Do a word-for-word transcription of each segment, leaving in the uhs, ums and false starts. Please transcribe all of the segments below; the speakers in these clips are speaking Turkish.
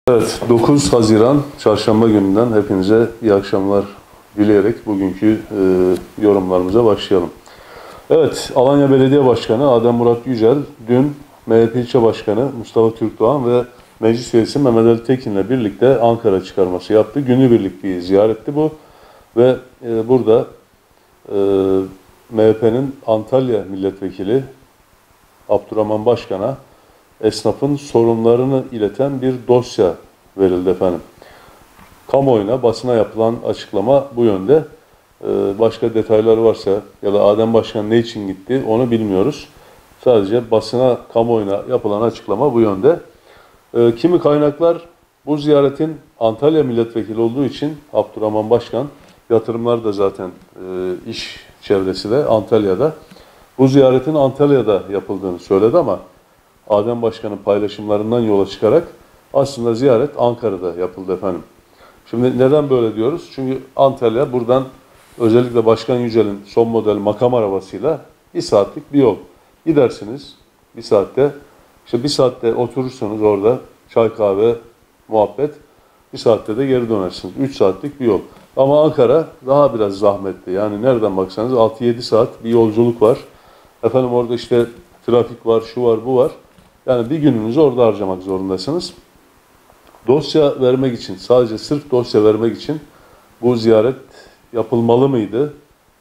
Evet, dokuz Haziran Çarşamba gününden hepinize iyi akşamlar dileyerek bugünkü e, yorumlarımıza başlayalım. Evet, Alanya Belediye Başkanı Adem Murat Yücel dün M H P İlçe Başkanı Mustafa Türkdoğan ve Meclis Üyesi Mehmet Ali Tekin'le birlikte Ankara çıkarması yaptı. Günübirlik bir ziyaretti bu ve e, burada e, M H P'nin Antalya Milletvekili Abdurrahman Başkan'a esnafın sorunlarını ileten bir dosya verildi efendim. Kamuoyuna, basına yapılan açıklama bu yönde. Ee, başka detaylar varsa ya da Adem Başkan ne için gitti onu bilmiyoruz. Sadece basına, kamuoyuna yapılan açıklama bu yönde. Ee, kimi kaynaklar bu ziyaretin Antalya milletvekili olduğu için Abdurrahman Başkan, yatırımlar da zaten e, iş çevresi de Antalya'da. Bu ziyaretin Antalya'da yapıldığını söyledi ama Adem Başkan'ın paylaşımlarından yola çıkarak aslında ziyaret Ankara'da yapıldı efendim. Şimdi neden böyle diyoruz? Çünkü Antalya buradan özellikle Başkan Yücel'in son model makam arabasıyla bir saatlik bir yol. Gidersiniz bir saatte, işte bir saatte oturursunuz orada çay kahve muhabbet, bir saatte de geri dönersiniz. Üç saatlik bir yol. Ama Ankara daha biraz zahmetli. Yani nereden baksanız altı yedi saat bir yolculuk var. Efendim orada işte trafik var, şu var, bu var. Yani bir gününüzü orada harcamak zorundasınız. Dosya vermek için, sadece sırf dosya vermek için bu ziyaret yapılmalı mıydı?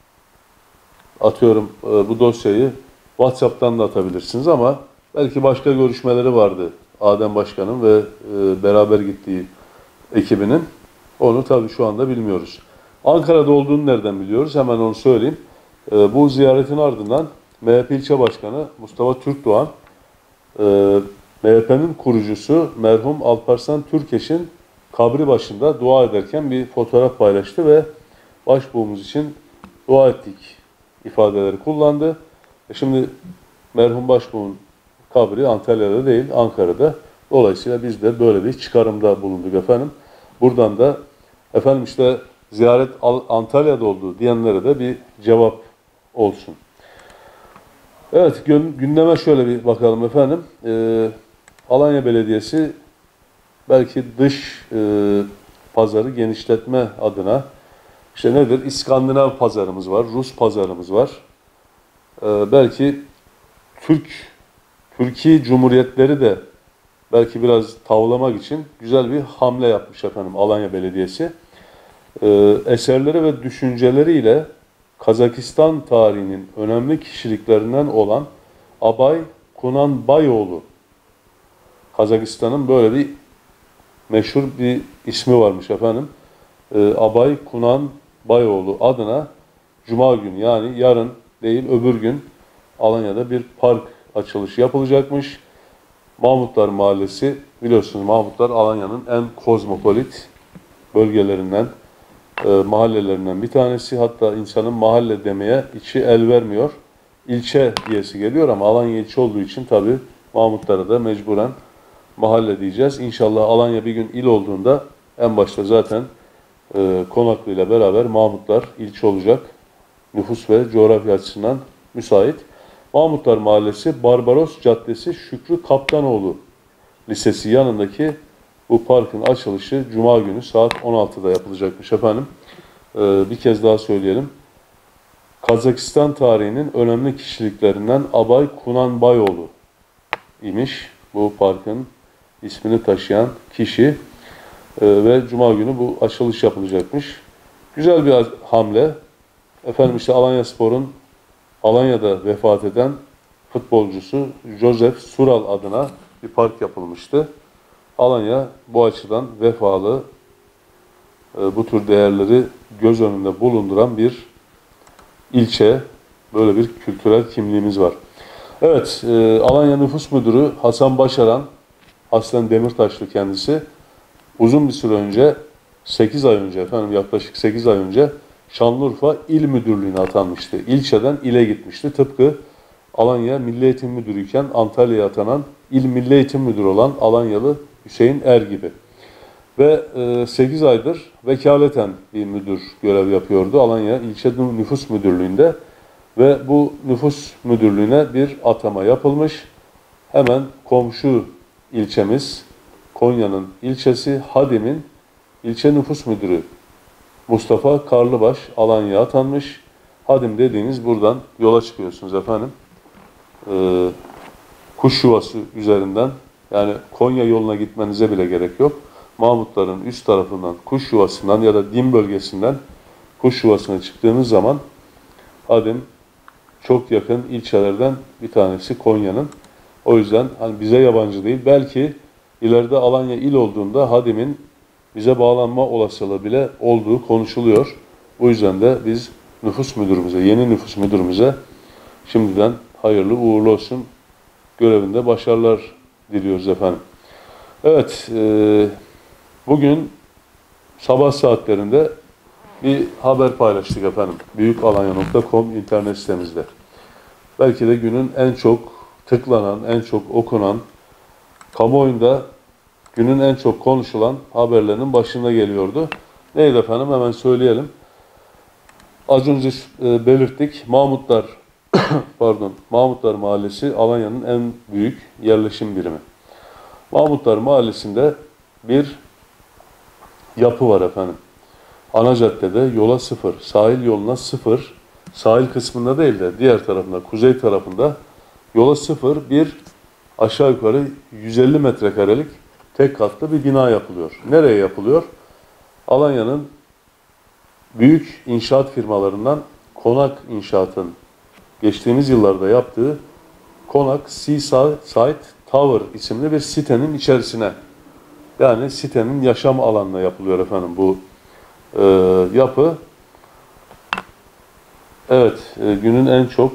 Atıyorum bu dosyayı WhatsApp'tan da atabilirsiniz ama belki başka görüşmeleri vardı Adem Başkan'ın ve beraber gittiği ekibinin. Onu tabii şu anda bilmiyoruz. Ankara'da olduğunu nereden biliyoruz? Hemen onu söyleyeyim. Bu ziyaretin ardından M H P İlçe Başkanı Mustafa Türkdoğan, M H P'nin kurucusu merhum Alparslan Türkeş'in kabri başında dua ederken bir fotoğraf paylaştı ve başbuğumuz için dua ettik ifadeleri kullandı. E şimdi merhum başbuğun kabri Antalya'da değil, Ankara'da. Dolayısıyla biz de böyle bir çıkarımda bulunduk efendim. Buradan da efendim işte ziyaret Antalya'da oldu diyenlere de bir cevap olsun. Evet, gündeme şöyle bir bakalım efendim. Ee, Alanya Belediyesi belki dış e, pazarı genişletme adına işte nedir? İskandinav pazarımız var, Rus pazarımız var. Ee, belki Türk, Türkiye Cumhuriyetleri de belki biraz tavlamak için güzel bir hamle yapmış efendim Alanya Belediyesi. Ee, eserleri ve düşünceleriyle Kazakistan tarihinin önemli kişiliklerinden olan Abay Kunanbayoğlu, Kazakistan'ın böyle bir meşhur bir ismi varmış efendim. Ee, Abay Kunanbayoğlu adına Cuma günü, yani yarın değil öbür gün Alanya'da bir park açılışı yapılacakmış. Mahmutlar Mahallesi, biliyorsunuz Mahmutlar Alanya'nın en kozmopolit bölgelerinden, e, mahallelerinden bir tanesi. Hatta insanın mahalle demeye içi el vermiyor. İlçe diyesi geliyor ama Alanya ilçe olduğu için tabii Mahmutlara da mecburen mahalle diyeceğiz. İnşallah Alanya bir gün il olduğunda en başta zaten e, Konaklı ile beraber Mahmutlar ilçe olacak. Nüfus ve coğrafya açısından müsait. Mahmutlar Mahallesi, Barbaros Caddesi, Şükrü Kaptanoğlu Lisesi yanındaki bu parkın açılışı Cuma günü saat on altıda yapılacakmış efendim. Ee, bir kez daha söyleyelim. Kazakistan tarihinin önemli kişiliklerinden Abay Kunanbayoğlu imiş bu parkın ismini taşıyan kişi. Ee, ve Cuma günü bu açılış yapılacakmış. Güzel bir hamle. Efendim işte Alanyaspor'un Alanya'da vefat eden futbolcusu Joseph Sural adına bir park yapılmıştı. Alanya bu açıdan vefalı, bu tür değerleri göz önünde bulunduran bir ilçe. Böyle bir kültürel kimliğimiz var. Evet, Alanya Nüfus Müdürü Hasan Başaran, aslen Demirtaşlı kendisi, uzun bir süre önce, sekiz ay önce efendim yaklaşık sekiz ay önce Şanlıurfa İl Müdürlüğü'ne atanmıştı. İlçeden ile gitmişti. Tıpkı Alanya Milli Eğitim Müdürüyken Antalya'ya atanan İl Milli Eğitim Müdürü olan Alanyalı Hüseyin Er gibi. Ve sekiz aydır vekaleten bir müdür görev yapıyordu Alanya İlçe Nüfus Müdürlüğü'nde. Ve bu nüfus müdürlüğüne bir atama yapılmış. Hemen komşu ilçemiz Konya'nın ilçesi. Hadim'in ilçe nüfus müdürü Mustafa Karlıbaş Alanya'ya atanmış. Hadim dediğiniz buradan yola çıkıyorsunuz efendim. Ee, kuş yuvası üzerinden, yani Konya yoluna gitmenize bile gerek yok. Mahmutların üst tarafından, kuş yuvasından ya da Dim bölgesinden kuş yuvasına çıktığınız zaman Hadim çok yakın ilçelerden bir tanesi Konya'nın. O yüzden hani bize yabancı değil. Belki ileride Alanya il olduğunda Hadim'in bize bağlanma olasılığı bile olduğu konuşuluyor. Bu yüzden de biz nüfus müdürümüze, yeni nüfus müdürümüze şimdiden hayırlı uğurlu olsun, görevinde başarılar diliyoruz efendim. Evet, e, bugün sabah saatlerinde bir haber paylaştık efendim. büyükalanya nokta com internet sitemizde. Belki de günün en çok tıklanan, en çok okunan, kamuoyunda günün en çok konuşulan haberlerinin başında geliyordu. Neydi efendim? Hemen söyleyelim. Az önce e, belirttik. Mahmutlar pardon, Mahmutlar Mahallesi Alanya'nın en büyük yerleşim birimi. Mahmutlar Mahallesi'nde bir yapı var efendim. Ana caddede yola sıfır, sahil yoluna sıfır, sahil kısmında değil de diğer tarafında, kuzey tarafında yola sıfır bir aşağı yukarı yüz elli metrekarelik tek katlı bir bina yapılıyor. Nereye yapılıyor? Alanya'nın büyük inşaat firmalarından Konak İnşaat'ın geçtiğimiz yıllarda yaptığı Konak Seaside Tower isimli bir sitenin içerisine, yani sitenin yaşam alanına yapılıyor efendim bu e, yapı. Evet, e, günün en çok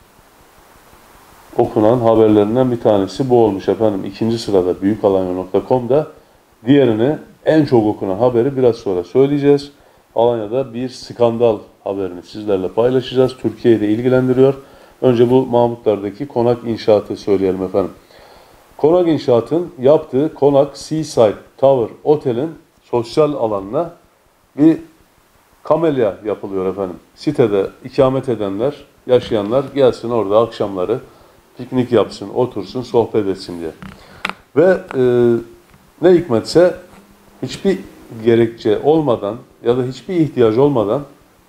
okunan haberlerinden bir tanesi bu olmuş efendim. İkinci sırada büyükalanya nokta com'da. Diğerini, en çok okunan haberi biraz sonra söyleyeceğiz. Alanya'da bir skandal haberini sizlerle paylaşacağız. Türkiye'yi de ilgilendiriyor. Önce bu Mahmutlar'daki Konak İnşaat'ı söyleyelim efendim. Konak İnşaat'ın yaptığı Konak Seaside Tower Otel'in sosyal alanına bir kamelya yapılıyor efendim. Sitede ikamet edenler, yaşayanlar gelsin orada akşamları piknik yapsın, otursun, sohbet etsin diye. Ve e, ne hikmetse hiçbir gerekçe olmadan ya da hiçbir ihtiyaç olmadan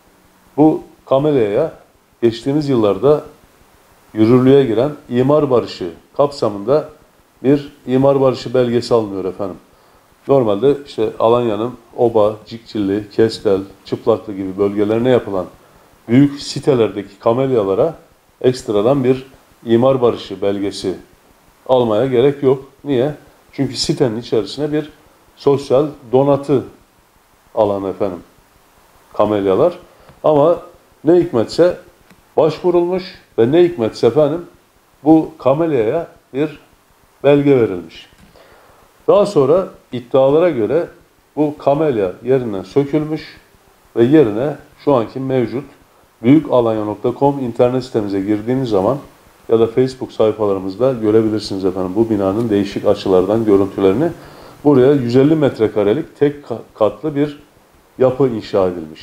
bu kamelyaya geçtiğimiz yıllarda yürürlüğe giren imar barışı kapsamında bir imar barışı belgesi alınıyor efendim. Normalde işte Alanya'nın Oba, Cikcilli, Kestel, Çıplaklı gibi bölgelerine yapılan büyük sitelerdeki kamelyalara ekstradan bir imar barışı belgesi almaya gerek yok. Niye? Çünkü sitenin içerisine bir sosyal donatı alanı efendim kamelyalar. Ama ne hikmetse başvurulmuş ve ne hikmetse efendim bu kamelyaya bir belge verilmiş. Daha sonra iddialara göre bu kamelya yerinden sökülmüş ve yerine şu anki mevcut büyükalanya nokta com internet sitemize girdiğiniz zaman ya da Facebook sayfalarımızda görebilirsiniz efendim bu binanın değişik açılardan görüntülerini. Buraya yüz elli metrekarelik tek katlı bir yapı inşa edilmiş.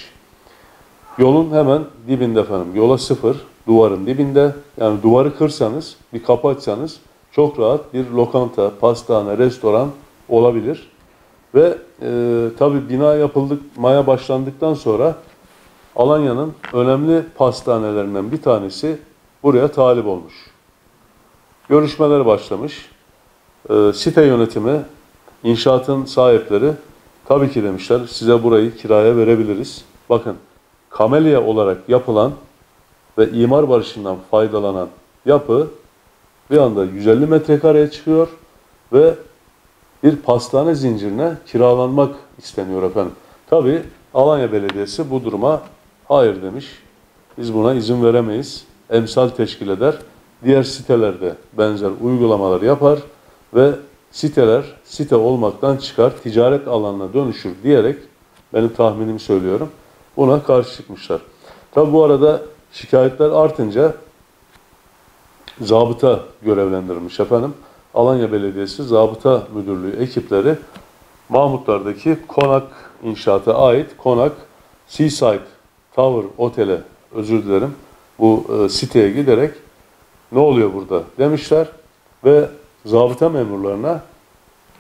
Yolun hemen dibinde efendim. Yola sıfır, duvarın dibinde. Yani duvarı kırsanız, bir kapı açsanız çok rahat bir lokanta, pastane, restoran olabilir. Ve e, tabii bina yapılmaya başlandıktan sonra Alanya'nın önemli pastanelerinden bir tanesi buraya talip olmuş. Görüşmeler başlamış. E, site yönetimi, inşaatın sahipleri tabii ki demişler size burayı kiraya verebiliriz. Bakın kamelya olarak yapılan ve imar barışından faydalanan yapı bir anda yüz elli metrekareye çıkıyor ve bir pastane zincirine kiralanmak isteniyor efendim. Tabii Alanya Belediyesi bu duruma hayır demiş. Biz buna izin veremeyiz. Emsal teşkil eder. Diğer sitelerde benzer uygulamalar yapar ve siteler site olmaktan çıkar, ticaret alanına dönüşür diyerek benim tahminimi söylüyorum. Buna karşı çıkmışlar. Tabi bu arada şikayetler artınca zabıta görevlendirilmiş efendim. Alanya Belediyesi Zabıta Müdürlüğü ekipleri Mahmutlar'daki Konak İnşaat'a ait Konak Seaside Tower Otel'e, özür dilerim, bu e, siteye giderek ne oluyor burada demişler ve zabıta memurlarına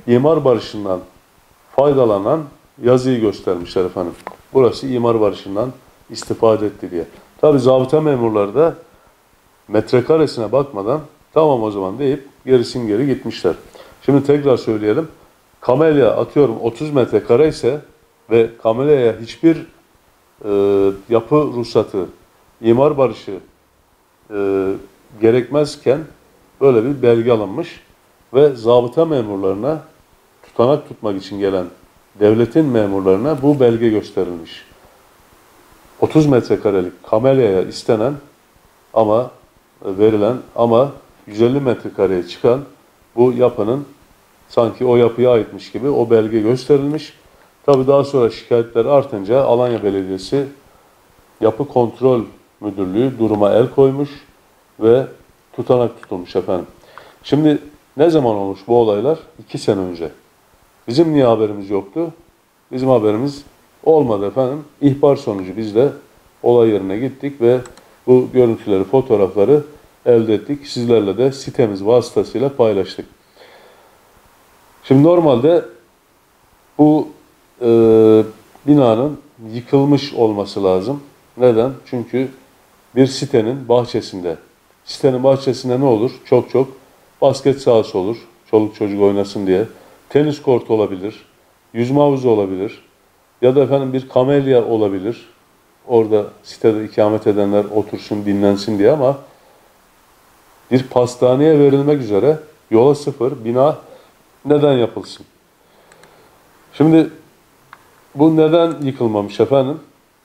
imar barışından faydalanan yazıyı göstermişler efendim. Burası imar barışından istifade etti diye. Tabi zabıta memurları da metrekaresine bakmadan tamam o zaman deyip gerisin geri gitmişler. Şimdi tekrar söyleyelim. Kamelya atıyorum otuz metrekare ise ve kamelyaya hiçbir e, yapı ruhsatı, imar barışı e, gerekmezken böyle bir belge alınmış ve zabıta memurlarına tutanak tutmak için gelen devletin memurlarına bu belge gösterilmiş. otuz metrekarelik kamelyaya istenen ama verilen ama yüz elli metrekareye çıkan bu yapının sanki o yapıya aitmiş gibi o belge gösterilmiş. Tabii daha sonra şikayetler artınca Alanya Belediyesi Yapı Kontrol Müdürlüğü duruma el koymuş ve tutanak tutulmuş efendim. Şimdi ne zaman olmuş bu olaylar? İki sene önce. Bizim niye haberimiz yoktu? Bizim haberimiz olmadı efendim. İhbar sonucu biz de olay yerine gittik ve bu görüntüleri, fotoğrafları elde ettik. Sizlerle de sitemiz vasıtasıyla paylaştık. Şimdi normalde bu e, binanın yıkılmış olması lazım. Neden? Çünkü bir sitenin bahçesinde. Sitenin bahçesinde ne olur? Çok çok basket sahası olur. Çoluk çocuk oynasın diye. Tenis kortu olabilir. Yüzme havuzu olabilir. Ya da efendim bir kamelya olabilir. Orada sitede ikamet edenler otursun, dinlensin diye ama bir pastaneye verilmek üzere yola sıfır bina neden yapılsın? Şimdi bu neden yıkılmamış efendim?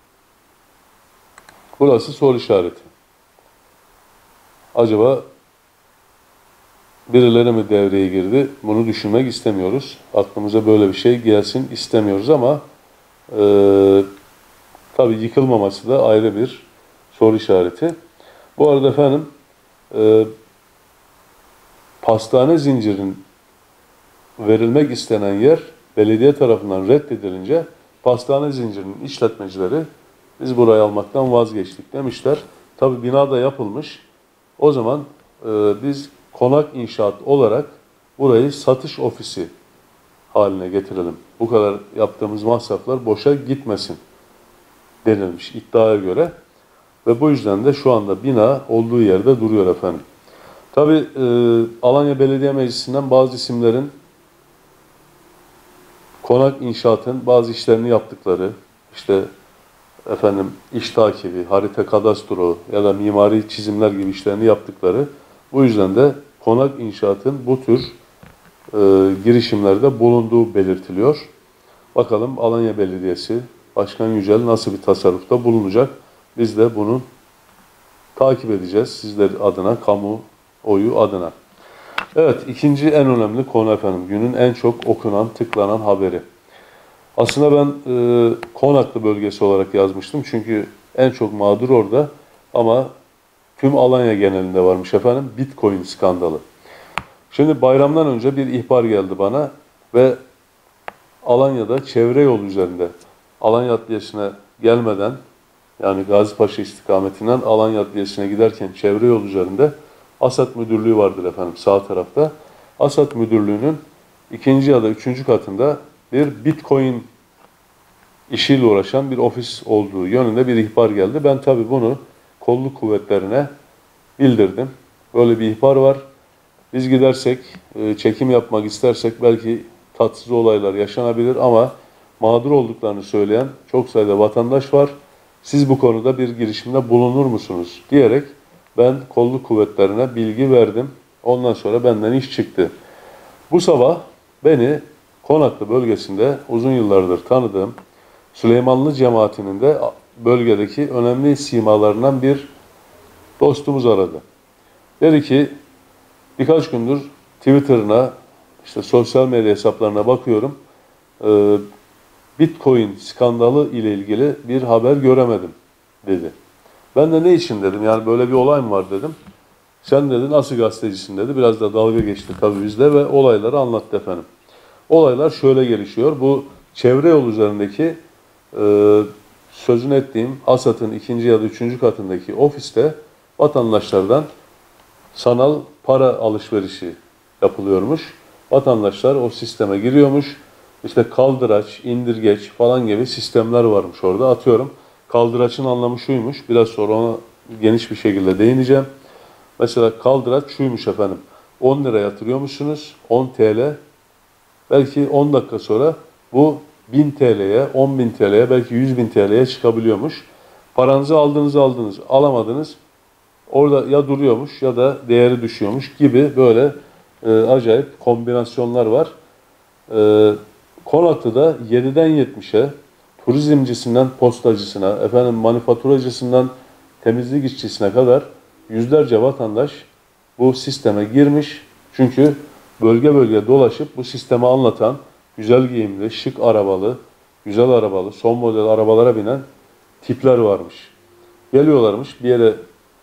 Burası soru işareti. Acaba birileri mi devreye girdi? Bunu düşünmek istemiyoruz. Aklımıza böyle bir şey gelsin istemiyoruz ama e, tabii yıkılmaması da ayrı bir soru işareti. Bu arada efendim e, pastane zincirinin verilmek istenen yer belediye tarafından reddedilince pastane zincirinin işletmecileri biz burayı almaktan vazgeçtik demişler. Tabii bina da yapılmış. O zaman e, biz konak inşaat olarak burayı satış ofisi haline getirelim. Bu kadar yaptığımız masraflar boşa gitmesin denilmiş iddiaya göre. Ve bu yüzden de şu anda bina olduğu yerde duruyor efendim. Tabii e, Alanya Belediye Meclisi'nden bazı isimlerin konak inşaatın bazı işlerini yaptıkları, işte efendim iş takibi, harita kadastro ya da mimari çizimler gibi işlerini yaptıkları, bu yüzden de konak inşaatın bu tür e, girişimlerde bulunduğu belirtiliyor. Bakalım Alanya Belediyesi, Başkan Yücel nasıl bir tasarrufta bulunacak? Biz de bunu takip edeceğiz sizler adına, kamuoyu adına. Evet, ikinci en önemli konu efendim. Günün en çok okunan, tıklanan haberi. Aslında ben e, Konaklı bölgesi olarak yazmıştım. Çünkü en çok mağdur orada. Ama tüm Alanya genelinde varmış efendim. Bitcoin skandalı. Şimdi bayramdan önce bir ihbar geldi bana. Ve Alanya'da çevre yolu üzerinde, Alanya Adliyesi'ne gelmeden, yani Gazipaşa istikametinden Alanya Adliyesi'ne giderken çevre yolu üzerinde Asat Müdürlüğü vardır efendim sağ tarafta. Asat Müdürlüğü'nün ikinci ya da üçüncü katında bir Bitcoin işiyle uğraşan bir ofis olduğu yönünde bir ihbar geldi. Ben tabii bunu kolluk kuvvetlerine bildirdim. Böyle bir ihbar var. Biz gidersek, çekim yapmak istersek belki tatsız olaylar yaşanabilir ama mağdur olduklarını söyleyen çok sayıda vatandaş var. Siz bu konuda bir girişimde bulunur musunuz diyerek ben kolluk kuvvetlerine bilgi verdim. Ondan sonra benden iş çıktı. Bu sabah beni Konaklı bölgesinde uzun yıllardır tanıdığım Süleymanlı cemaatinin de bölgedeki önemli simalarından bir dostumuz aradı. Dedi ki birkaç gündür Twitter'ına, işte sosyal medya hesaplarına bakıyorum. Ee, Bitcoin skandalı ile ilgili bir haber göremedim dedi. Ben de ne için dedim, yani böyle bir olay mı var dedim. Sen dedi nasıl gazetecisin dedi. Biraz da dalga geçti tabii bizle ve olayları anlattı efendim. Olaylar şöyle gelişiyor. Bu çevre yol üzerindeki e, sözünü ettiğim Asat'ın ikinci ya da üçüncü katındaki ofiste vatandaşlardan sanal para alışverişi yapılıyormuş. Vatandaşlar o sisteme giriyormuş. İşte kaldıraç, indirgeç falan gibi sistemler varmış orada. Atıyorum, kaldıraçın anlamı şuymuş. Biraz sonra ona geniş bir şekilde değineceğim. Mesela kaldıraç şuymuş efendim. on lira yatırıyormuşsunuz. on T L. Belki on dakika sonra bu bin T L'ye, on bin T L'ye, belki yüz bin T L'ye çıkabiliyormuş. Paranızı aldınız aldınız, alamadınız. Orada ya duruyormuş ya da değeri düşüyormuş gibi böyle e, acayip kombinasyonlar var. E, Konaklı'da yediden yetmişe turizmcisinden postacısına, efendim manifaturacısından temizlik işçisine kadar yüzlerce vatandaş bu sisteme girmiş. Çünkü bölge bölge dolaşıp bu sistemi anlatan güzel giyimli, şık arabalı, güzel arabalı, son model arabalara binen tipler varmış. Geliyorlarmış bir yere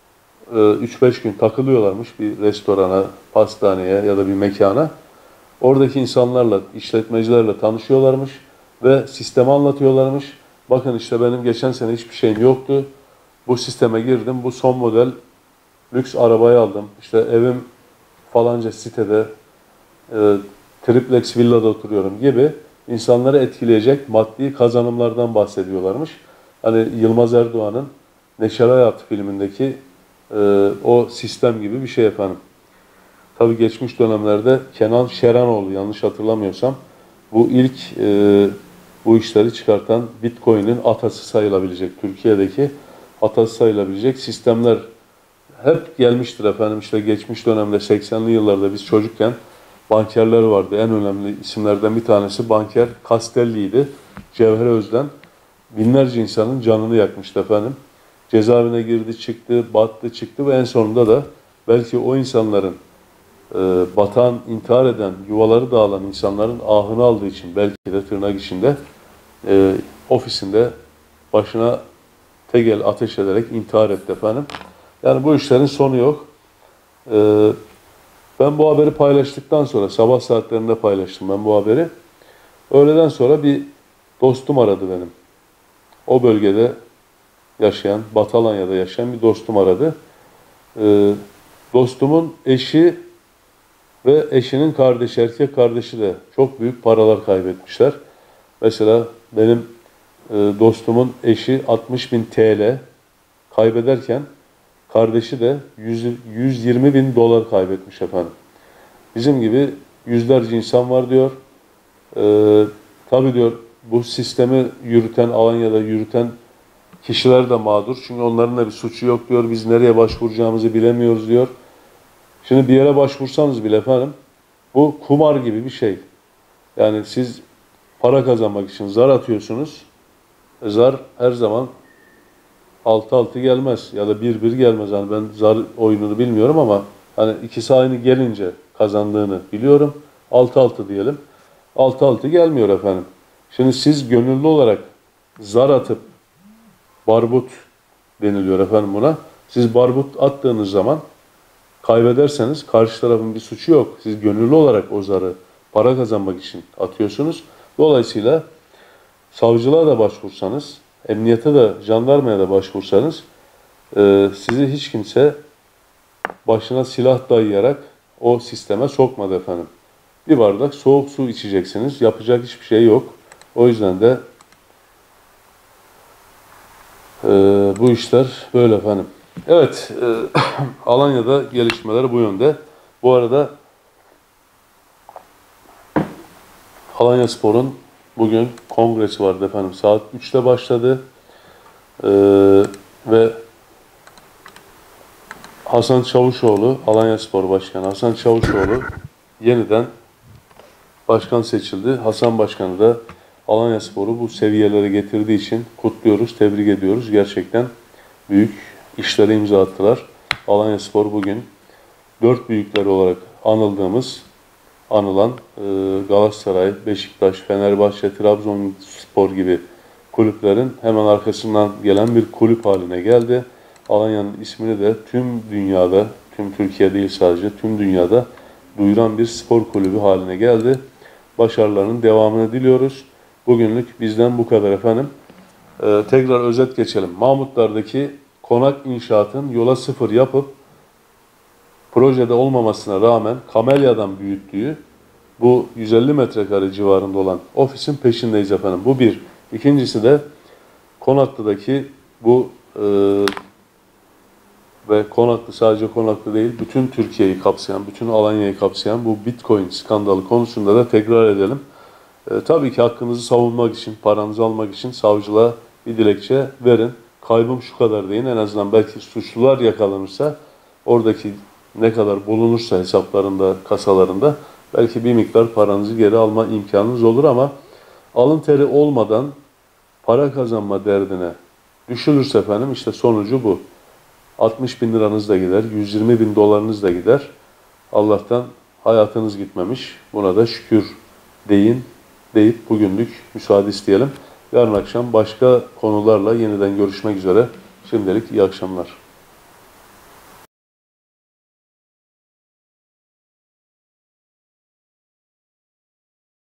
üç beş gün takılıyorlarmış bir restorana, pastaneye ya da bir mekana. Oradaki insanlarla, işletmecilerle tanışıyorlarmış ve sistemi anlatıyorlarmış. Bakın işte benim geçen sene hiçbir şeyim yoktu. Bu sisteme girdim, bu son model lüks arabayı aldım. İşte evim falanca sitede, e, triplex villada oturuyorum gibi insanları etkileyecek maddi kazanımlardan bahsediyorlarmış. Hani Yılmaz Erdoğan'ın Neşeli Hayat filmindeki e, o sistem gibi bir şey efendim. Tabii geçmiş dönemlerde Kenan Şeranoğlu, yanlış hatırlamıyorsam, bu ilk e, bu işleri çıkartan, Bitcoin'in atası sayılabilecek, Türkiye'deki atası sayılabilecek sistemler hep gelmiştir efendim. İşte geçmiş dönemde seksenli yıllarda biz çocukken bankerler vardı. En önemli isimlerden bir tanesi banker Castelli'ydi. Cevher Özden binlerce insanın canını yakmıştı efendim. Cezaevine girdi, çıktı, battı, çıktı ve en sonunda da belki o insanların e, batan, intihar eden, yuvaları dağılan insanların ahını aldığı için, belki de tırnak içinde e, ofisinde başına tegel ateş ederek intihar etti efendim. Yani bu işlerin sonu yok. E, ben bu haberi paylaştıktan sonra, sabah saatlerinde paylaştım ben bu haberi. Öğleden sonra bir dostum aradı benim. O bölgede yaşayan, Batı Alanya'da yaşayan bir dostum aradı. Ee, dostumun eşi ve eşinin kardeşi, erkek kardeşi de çok büyük paralar kaybetmişler. Mesela benim e, dostumun eşi altmış bin T L kaybederken kardeşi de yüz, yüz yirmi bin dolar kaybetmiş efendim. Bizim gibi yüzlerce insan var diyor. Ee, tabii diyor bu sistemi yürüten, Alanya'da yürüten kişiler de mağdur. Çünkü onların da bir suçu yok diyor. Biz nereye başvuracağımızı bilemiyoruz diyor. Şimdi bir yere başvursanız bile efendim bu kumar gibi bir şey. Yani siz para kazanmak için zar atıyorsunuz. E, zar her zaman altı altı gelmez ya da bir bir gelmez. Yani ben zar oyununu bilmiyorum ama hani ikisi aynı gelince kazandığını biliyorum. altı altı diyelim. altı altı gelmiyor efendim. Şimdi siz gönüllü olarak zar atıp, barbut deniliyor efendim buna. Siz barbut attığınız zaman kaybederseniz karşı tarafın bir suçu yok. Siz gönüllü olarak o zarı para kazanmak için atıyorsunuz. Dolayısıyla savcılığa da başvursanız, emniyete de, jandarmaya da başvursanız e, sizi hiç kimse başına silah dayayarak o sisteme sokmadı efendim. Bir bardak soğuk su içeceksiniz. Yapacak hiçbir şey yok. O yüzden de e, bu işler böyle efendim. Evet, e, Alanya'da gelişmeler bu yönde. Bu arada Alanyaspor'un bugün kongresi vardı efendim. Saat üçte başladı. E, ve Hasan Çavuşoğlu, Alanyaspor Başkanı Hasan Çavuşoğlu yeniden başkan seçildi. Hasan Başkanı da Alanyaspor'u bu seviyelere getirdiği için kutluyoruz, tebrik ediyoruz. Gerçekten büyük işlere imza attılar. Alanyaspor bugün dört büyükler olarak anıldığımız, anılan e, Galatasaray, Beşiktaş, Fenerbahçe, Trabzonspor gibi kulüplerin hemen arkasından gelen bir kulüp haline geldi. Alanya'nın ismini de tüm dünyada, tüm Türkiye değil sadece, tüm dünyada duyuran bir spor kulübü haline geldi. Başarılarının devamını diliyoruz. Bugünlük bizden bu kadar efendim. Ee, tekrar özet geçelim. Mahmutlar'daki konak inşaatın yola sıfır yapıp projede olmamasına rağmen kamelya'dan büyüttüğü bu yüz elli metrekare civarında olan ofisin peşindeyiz efendim. Bu bir. İkincisi de Konaklı'daki bu e, ve Konaklı sadece Konaklı değil, bütün Türkiye'yi kapsayan, bütün Alanya'yı kapsayan bu Bitcoin skandalı konusunda da tekrar edelim. E, tabii ki hakkınızı savunmak için, paranızı almak için savcılığa bir dilekçe verin. Kaybım şu kadar deyin. En azından belki suçlular yakalanırsa oradaki ne kadar bulunursa hesaplarında, kasalarında belki bir miktar paranızı geri alma imkanınız olur ama alın teri olmadan para kazanma derdine düşülürse efendim işte sonucu bu. altmış bin liranız da gider, yüz yirmi bin dolarınız da gider. Allah'tan hayatınız gitmemiş. Buna da şükür deyin deyip bugünlük müsaade isteyelim. Yarın akşam başka konularla yeniden görüşmek üzere. Şimdilik iyi akşamlar.